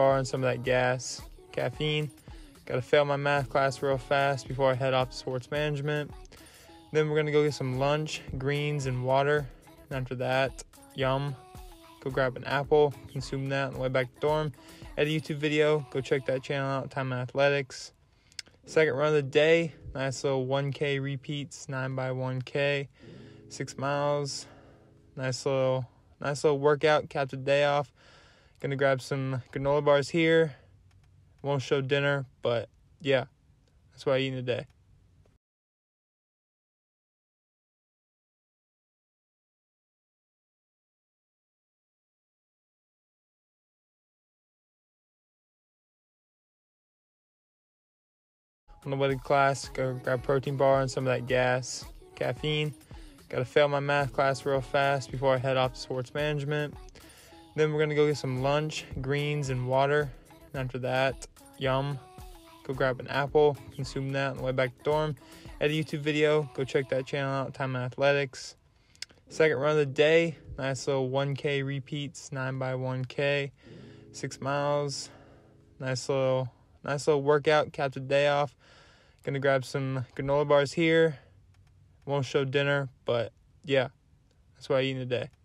bar and some of that caffeine. Got to fail my math class real fast before I head off to sports management. Then we're going to go get some lunch, greens, and water. And after that, yum, go grab an apple, consume that on the way back to dorm. Edit a YouTube video, go check that channel out, Time in Athletics. Second run of the day, nice little 1K repeats, 9x1K, 6 miles. Nice little workout, capped the day off. Gonna grab some granola bars here. Won't show dinner, but yeah, that's what I eat in a day. On the way to class, go grab a protein bar and some of that caffeine. Got to fail my math class real fast before I head off to sports management. Then we're going to go get some lunch, greens, and water. And after that, yum, go grab an apple, consume that on the way back to dorm. Edit a YouTube video, go check that channel out, Time in Athletics. Second run of the day, nice little 1K repeats, 9x1K, 6 miles. Nice little workout, capped the day off. Gonna grab some granola bars here. Won't show dinner, but yeah, that's what I eat in a day.